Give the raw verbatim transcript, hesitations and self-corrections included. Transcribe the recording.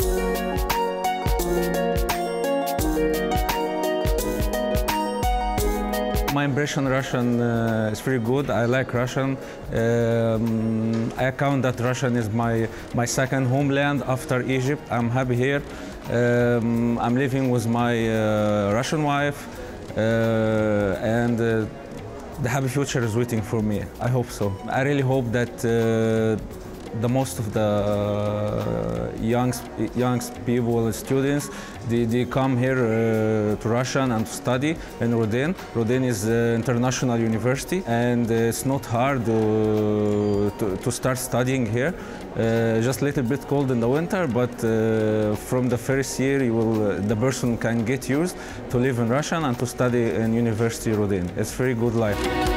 My impression on Russian uh, is very good. I like Russian. Um, I count that Russian is my, my second homeland after Egypt. I'm happy here. Um, I'm living with my uh, Russian wife, uh, and uh, the happy future is waiting for me. I hope so. I really hope that uh, the most of the uh, young, young people, students, they, they come here uh, to Russia and to study in Rodin. Rodin is an international university, and it's not hard to, to, to start studying here. Uh, just a little bit cold in the winter, but uh, from the first year, you will, uh, the person can get used to live in Russia and to study in University Rodin. It's a very good life.